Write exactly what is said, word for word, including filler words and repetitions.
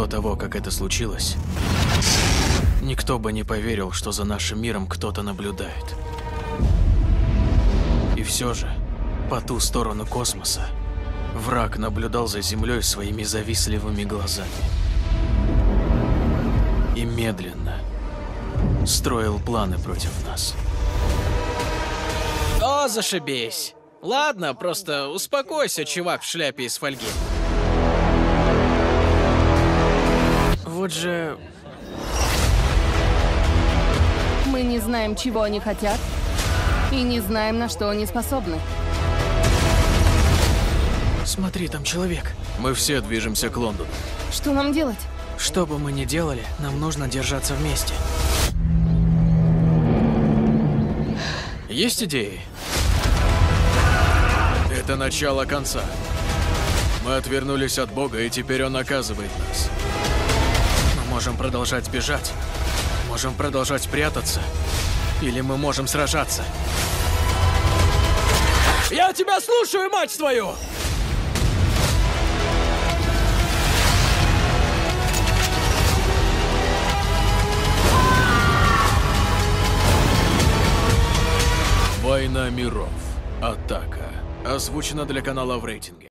До того, как это случилось, никто бы не поверил, что за нашим миром кто-то наблюдает. И все же, по ту сторону космоса, враг наблюдал за Землей своими завистливыми глазами. И медленно строил планы против нас. О, зашибись. Ладно, просто успокойся, чувак в шляпе из фольги. Вот же... Мы не знаем, чего они хотят, и не знаем, на что они способны. Смотри, там человек. Мы все движемся к Лондону. Что нам делать? Что бы мы ни делали, нам нужно держаться вместе. Есть идеи? Это начало конца. Мы отвернулись от Бога, и теперь Он наказывает нас. Мы можем продолжать бежать, можем продолжать прятаться, или мы можем сражаться. Я тебя слушаю, мать твою! Война миров. Атака. Озвучено для канала в рейтинге.